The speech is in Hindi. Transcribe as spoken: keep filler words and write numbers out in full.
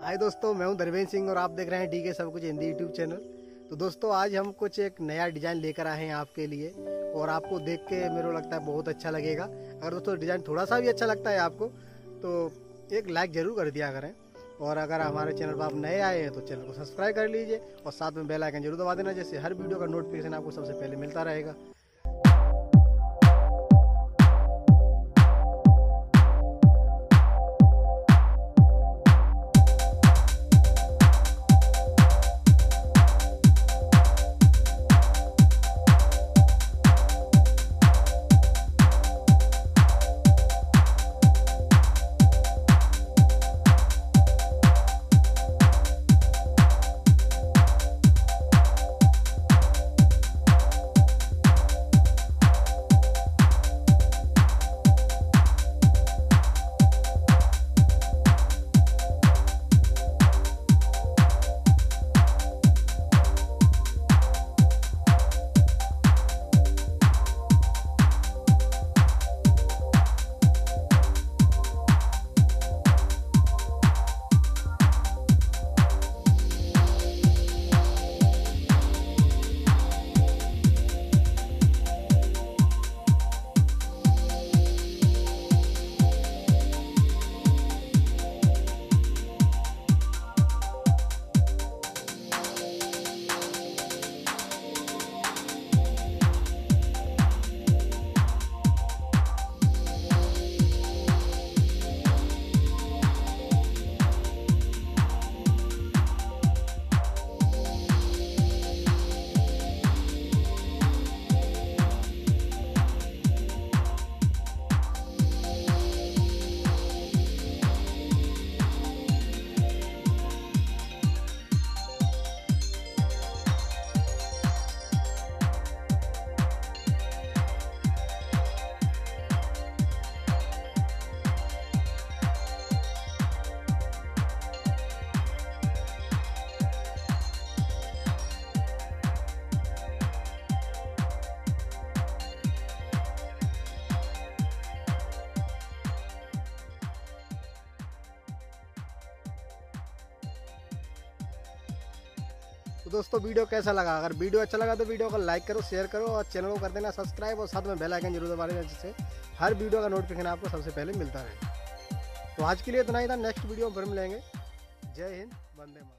हाय दोस्तों, मैं हूं धर्मेंद्र सिंह और आप देख रहे हैं डी के सब कुछ हिंदी यूट्यूब चैनल। तो दोस्तों आज हम कुछ एक नया डिज़ाइन लेकर आए हैं आपके लिए और आपको देख के मेरे को लगता है बहुत अच्छा लगेगा। अगर दोस्तों डिज़ाइन थोड़ा सा भी अच्छा लगता है आपको तो एक लाइक ज़रूर कर दिया करें, और अगर हमारे चैनल पर आप नए आए हैं तो चैनल को सब्सक्राइब कर लीजिए और साथ में बेल आइकन जरूर दबा देना, जैसे हर वीडियो का नोटिफिकेशन आपको सबसे पहले मिलता रहेगा। तो दोस्तों वीडियो कैसा लगा? अगर वीडियो अच्छा लगा तो वीडियो को लाइक करो, शेयर करो और चैनल को कर देना सब्सक्राइब और साथ में बेल आइकन जरूर दबा देना, जिससे हर वीडियो का नोटिफिकेशन आपको सबसे पहले मिलता रहे। तो आज के लिए इतना ही था, नेक्स्ट वीडियो में फिर मिलेंगे। जय हिंद, वंदे मातरम।